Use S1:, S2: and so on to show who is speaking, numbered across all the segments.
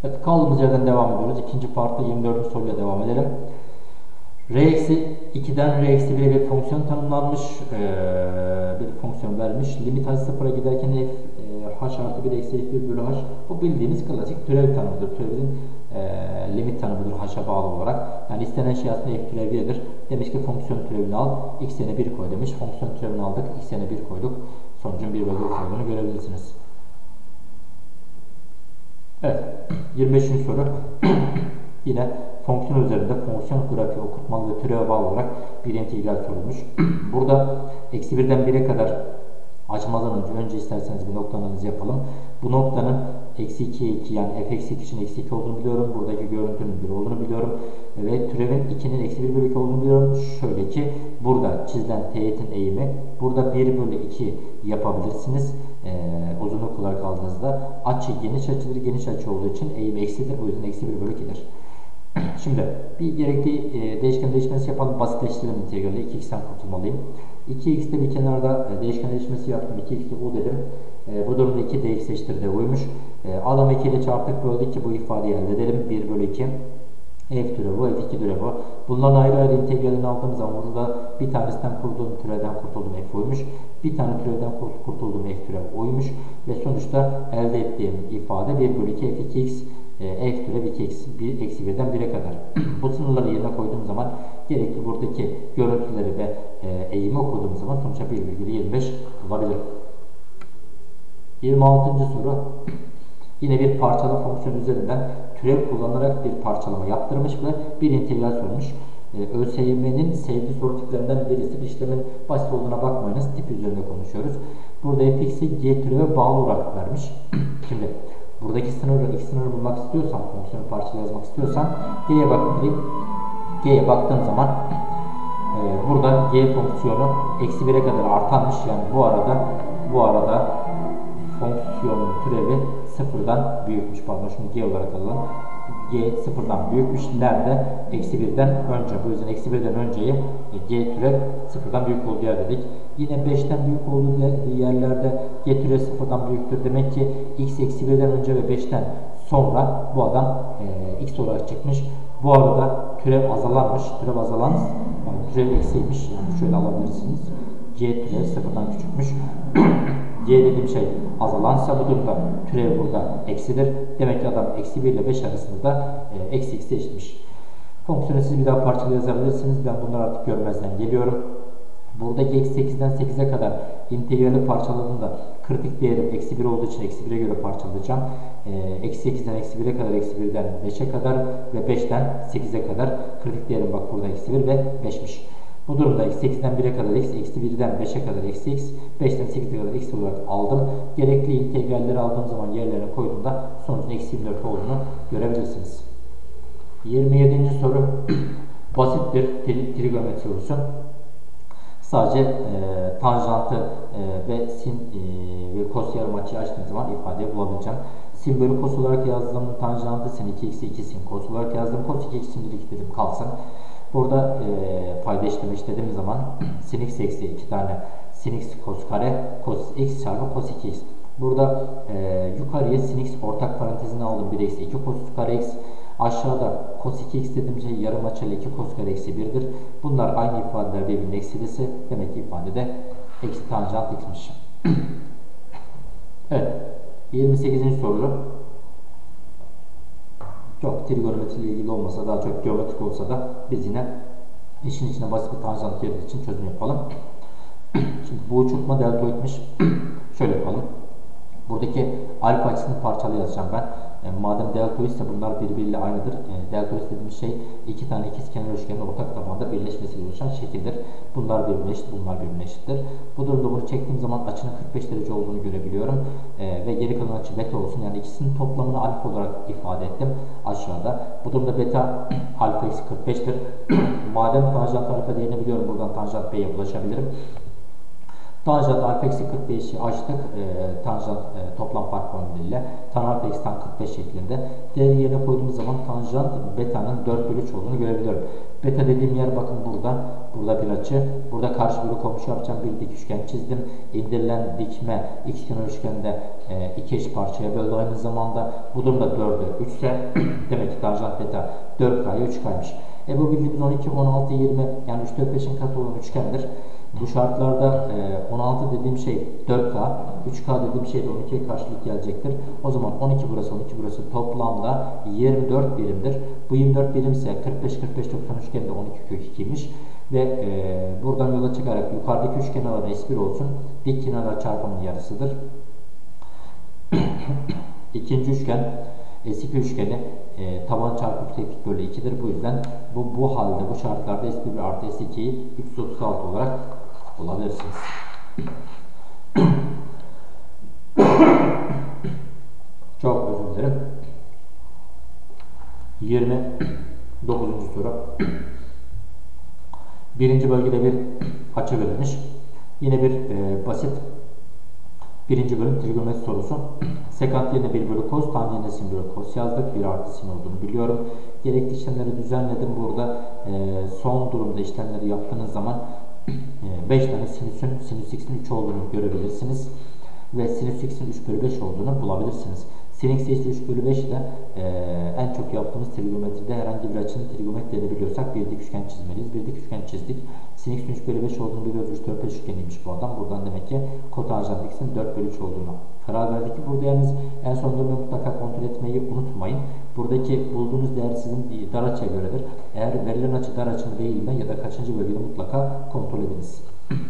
S1: Evet, kaldığımız yerden devam ediyoruz. İkinci partta 24. soruyla devam edelim. R-2'den R-1'e bir fonksiyon tanımlanmış, bir fonksiyon vermiş. Limit h sıfıra giderken f h artı 1 eksi f1 bölü h. Bu bildiğimiz klasik türev tanımıdır. Türevin limit tanımıdır h'a bağlı olarak. Yani istenen şey aslında f türev 1'dir. Demiş ki fonksiyon türevini al, x yerine 1 koy demiş. Fonksiyon türevini aldık, x yerine 1 koyduk. Sonucun 1 bölü 9 olduğunu görebilirsiniz. Evet, 25. soru. Yine fonksiyon üzerinde fonksiyon grafiği okutmalı ve türeve bağlı olarak bir integral sorulmuş. Burada eksi 1'den 1'e kadar açmadan önce isterseniz bir noktalarınızı yapalım. Bu noktanın eksi 2'ye 2 yani f eksi 2 için eksi 2 olduğunu biliyorum. Buradaki görüntünün 1 olduğunu biliyorum. Ve türevin 2'nin eksi 1 bölü 2 olduğunu biliyorum. Şöyle ki burada çizilen teğetin eğimi burada 1 bölü 2 yapabilirsiniz. Uzunluk olarak aldığınızda açı geniş açıdır. Geniş açı olduğu için eğim eksidir. O yüzden eksi 1 bölü 2'dir. Şimdi bir gerekli değişken değişmesi yapalım. Basitleştirelim integrali. 2x'ten kurtulmalıyım. 2x'te bir kenarda değişken değişmesi yaptım. 2x'te u dedim. Bu durumda 2 dx eşittir dv'ymuş. Adam 2 ile çarptık böldük ki bu ifadeyi elde edelim. 1 bölü 2 f türevi, f2 türevi. Bunların ayrı ayrı integralini aldığım zaman burada bir tanesinden kurtuldum, türevden kurtuldum f oymuş. Bir tane türevden kurtuldum f türevi oymuş. Ve sonuçta elde ettiğim ifade 1 bölü 2 f2x f türev 2 eksi 1'den 1'e kadar. Bu sınırları yerine koyduğum zaman gerekli buradaki görüntüleri ve eğimi okuduğum zaman sonuçta 1,25 olabilir. 26. soru. Yine bir parçalı fonksiyon üzerinden türev kullanarak bir parçalama yaptırmış ve bir integral sormuş. ÖSYM'nin sevdiği soru tiplerinden birisi. İşlemin basit olduğuna bakmayınız. Tip üzerinde konuşuyoruz. Burada fx'i g türeve bağlı olarak vermiş. Şimdi buradaki sınırı, x sınırı bulmak istiyorsan, fonksiyonu parçalı yazmak istiyorsan g'ye bakmalıyım. G'ye baktığım zaman burada g fonksiyonu eksi 1'e kadar artanmış. Yani bu arada fonksiyonun türevi sıfırdan büyükmüş. Pardon, şunu g olarak alalım. G sıfırdan büyükmüş. Nerede? Eksi 1'den önce. Bu yüzden eksi 1'den önceyi g türev sıfırdan büyük olduğu yer dedik. Yine 5'ten büyük olduğu yerlerde g türev sıfırdan büyüktür. Demek ki x eksi 1'den önce ve 5'ten sonra bu adam x olarak çıkmış. Bu arada türev azalanmış. Türev azalan yani türev eksiymiş. Yani şöyle alabilirsiniz. G türev sıfırdan küçükmüş. G dediğim şey azalansa bu durumda türev burada eksidir. Demek ki adam eksi 1 ile 5 arasında da eksi x'e eşitmiş. Fonksiyonu siz bir daha parçalı yazabilirsiniz. Ben bunları artık görmezden geliyorum. Burada eksi 8'den 8'e kadar integrali parçaladığımda kritik değerim eksi 1 olduğu için eksi 1'e göre parçalayacağım. Eksi 8'den eksi 1'e kadar, eksi 1'den 5'e kadar ve 5'ten 8'e kadar kritik değerim bak burada eksi 1 ve 5'miş. Bu durumda eksi 8'den 1'e kadar x, eksi 1'den 5'e kadar eksi x, 5'ten 8'e kadar x olarak aldım. Gerekli integralleri aldığım zaman yerlerine koyduğumda sonucun eksi 24 olduğunu görebilirsiniz. 27. soru basit bir trigonometri sorusu. Sadece tanjantı ve sin ve kos yarımaçıyı açtığım zaman ifadeyi bulabileceğim. Sin bölü kos olarak yazdığım tanjantı sin 2x 2 sin kos olarak yazdım. Kos 2x şimdilik dedim kalsın. Burada payda işlediğim zaman sin x eksi 2 tane sin x kos kare kos x çarpı kos 2x. Burada yukarıya sin x ortak parantezine aldım 1 eksi 2 kos kare x. Aşağıda cos 2x dediğim şey yarım açılı 2 cos kare eksi 1'dir. Bunlar aynı ifadeler birbirinin eksilisi. Demek ki ifadede eksi tanjant x'miş. Evet. 28. soru. Çok trigonometri ile ilgili olmasa, daha çok geometrik olsa da biz yine işin içine basit bir tanjant girdiği için çözüm yapalım. Şimdi bu uçurtma deltoidmiş. Şöyle yapalım. Buradaki alfa açısını parçalı yazacağım ben. Madem deltoid ise bunlar birbiriyle aynıdır. Deltoid dediğimiz şey iki tane ikizkenar üçgenin ortak tabanda birleşmesiyle oluşan şekildir. Bunlar birbirine eşit, bunlar birbirine eşittir. Bu durumda bunu çektiğim zaman açının 45 derece olduğunu görebiliyorum. Ve geri kalan açı beta olsun. Yani ikisinin toplamını alfa olarak ifade ettim aşağıda. Bu durumda beta alfa eksi 45'tir. Madem tanjant alfa değerini biliyorum, buradan tanjant b'ye ulaşabilirim. Tanjant alfa eksi 45'i açtık. Tanjant toplam fark formülüyle tan alfa eksi tan 45 şeklinde. Değeri yerine koyduğumuz zaman tanjant beta'nın 4 bölü 3 olduğunu görebiliyorum. Beta dediğim yer bakın burada. Burada bir açı. Burada karşı bölü komşu yapacağım bir dik üçgen çizdim. İndirilen dikme ikizkenar üçgende iki eş parçaya böldü aynı zamanda. Bu durumda 4'e 3 ise demek ki tanjant beta 4K'ya 3K'ymış. Bu bildiğimiz 12, 16, 20 yani 3, 4, 5'in katı olan üçgendir. Bu şartlarda 16 dediğim şey 4K, 3K dediğim şey de 12'ye karşılık gelecektir. O zaman 12 burası, 12 burası toplamda 24 birimdir. Bu 24 birimse 45, 45, 90 üçgende 12 kök 2'ymiş. Ve buradan yola çıkarak yukarıdaki üçgen alanı S1 olsun. Dik kenarlar çarpımının yarısıdır. İkinci üçgen S2 üçgeni taban çarpı yükseklik bölü 2'dir. Bu yüzden bu halde bu şartlarda S1 artı S2'yi 336 olarak bulabilirsiniz. Çok özür dilerim. 29. soru. Birinci bölgede bir açı verilmiş. Yine bir basit birinci bölüm trigonometri sorusu. Sekant yerine 1 bölü cos, tan yerine sin bölü cos yazdık. 1 artı sin olduğunu biliyorum. Gerekli işlemleri düzenledim. Burada son durumda işlemleri yaptığınız zaman 5 tane sinüs x'in 3 olduğunu görebilirsiniz. Ve sinüs x'in 3 bölü 5 olduğunu bulabilirsiniz. Sin x eşittir 3 bölü 5 ile en çok yaptığımız trigonometride herhangi bir açının trigonometri edebiliyorsak bir dik üçgen çizmeliyiz. Bir dik üçgen çizdik. Sin x'in 3 bölü 5 olduğunu biliyoruz. 3, 4, 5 üçgeniymiş bu adam. Buradan demek ki kotanjant x'in 4 bölü 3 olduğunu karar verdik. Burada yalnız en son durumu mutlaka kontrol etmeyi unutmayın. Buradaki bulduğunuz değer sizin dar açıya göredir. Eğer verilen açı dar açı mı değil mi ya da kaçıncı bölgede mutlaka kontrol ediniz.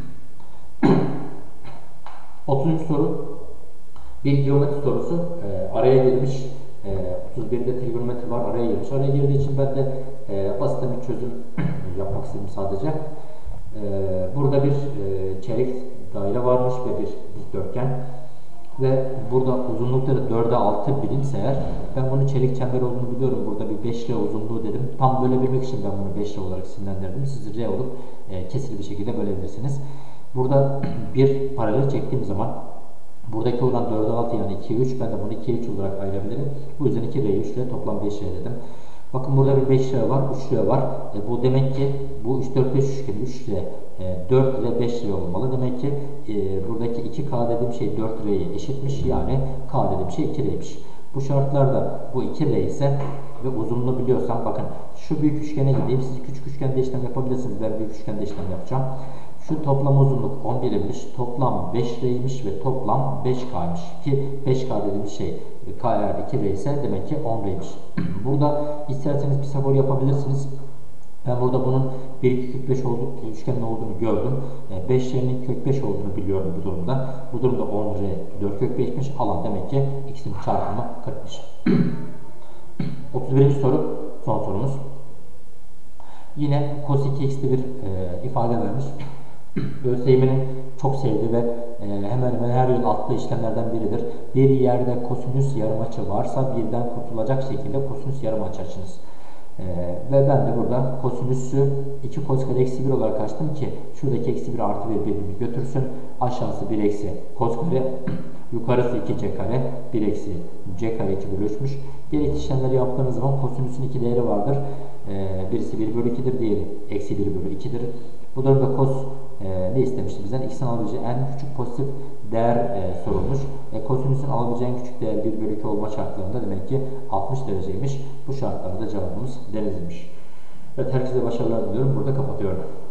S1: 30. soru bir geometri sorusu. Araya girmiş. 31'de trigonometri var. Araya girmiş. Araya girdiği için ben de basit bir çözüm yapmak istedim sadece. Burada bir çeyrek daire varmış ve bir dikdörtgen. Ve burada uzunlukları 4'e 6 birimse eğer ben bunu çeyrek çember olduğunu biliyorum. Burada bir 5R uzunluğu dedim. Tam bölebilmek için ben bunu 5R olarak isimlendirdim. Siz R olup kesirli bir şekilde bölebilirsiniz. Burada bir paralel çektiğim zaman buradaki oran 4'e 6 yani 2'ye 3. Ben de bunu 2'ye 3 olarak ayırabilirim. Bu yüzden 2R'ye 3R toplam 5R dedim. Bakın burada bir 5R var, 3R var. Bu demek ki bu 3, 4, 5 üçgeni 3R, 4 ile 5R olmalı. Demek ki buradaki 2K dediğim şey 4R'ye eşitmiş. Yani K dediğim şey 2R'ymiş. Bu şartlarda bu 2R ise ve uzunluğu biliyorsam bakın şu büyük üçgene gideyim. Siz küçük üçgende işlem yapabilirsiniz. Ben büyük üçgende işlem yapacağım. Şu toplam uzunluk 11'miş, toplam 5R'ymiş ve toplam 5K'ymış. Ki 5K dediğimiz şey K eğer 2R ise demek ki 10R'ymiş. Burada isterseniz Pisagor yapabilirsiniz. Ben burada bunun 1, 2 kök 5 üçgenin olduğunu gördüm. 5R'nin kök 5 olduğunu biliyorum bu durumda. Bu durumda 10R 4 kök 5'miş. Alan demek ki x'in çarpımı 40'mış. 31. soru son sorumuz. Yine cos 2x'li bir ifade vermiş. ÖSYM'nin çok sevdiği ve hemen hemen her yıl attığı işlemlerden biridir. Bir yerde kosinüs yarımaçı varsa birden kurtulacak şekilde kosinüs yarımaçı açınız. Ve ben de burada kosinüsü 2 cos kare eksi 1 olarak açtım ki şuradaki eksi 1 artı 1 birbirini götürsün. Aşağısı 1 eksi cos kare, yukarısı 2c kare, 1 eksi c kare 2 bölü 3'müş. Gerekli işlemleri yaptığınız zaman kosinüsün 2 değeri vardır. Birisi 1 bölü 2'dir, diğeri eksi 1 bölü 2'dir. Bu durumda cos ne istemişti bizden? X'in alabileceği en küçük pozitif değer sorulmuş. Kosinüsün alabileceği en küçük değer 1 bölü 2 olma şartlarında demek ki 60 dereceymiş. Bu şartlarda cevabımız denizmiş. Evet, herkese başarılar diliyorum. Burada kapatıyorum.